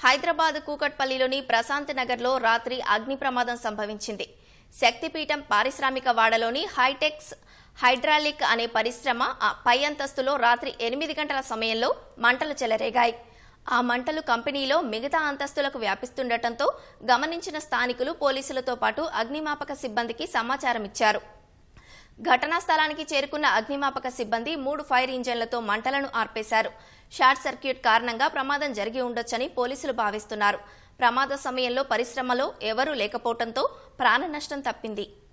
హైదరాబాద్ కూకట్పల్లిలోని ప్రశాంత్ నగర్లో రాత్రి అగ్ని ప్రమాదం సంభవించింది. శక్తిపీఠం పారిశ్రామిక వాడలోని హైటెక్స్ హైడ్రాలిక్ అనే పరిశ్రమ పై అంతస్తులో రాత్రి 8 గంటల సమయంలో మంటలు చెలరేగాయి. ఆ మంటలు కంపెనీలో మిగతా అంతస్తులకు వ్యాపిస్తుండటంతో గమనించిన స్థానికులు పోలీసులతో పాటు అగ్నిమాపక సిబ్బందికి సమాచారం ఇచ్చారు. ఘటనా స్థలానికి చేరుకున్న అగ్నిమాపక సిబ్బంది 3 ఫైర్ ఇంజన్లతో మంటలను ఆర్పేశారు. షార్ట్ సర్క్యూట్ కారణంగా ప్రమాదం జరిగి ఉండొచ్చని పోలీసులు భావిస్తున్నారు. ప్రమాద సమయంలో పరిశ్రమలో ఎవరూ లేకపోవడంతో ప్రాణ నష్టం తప్పింది.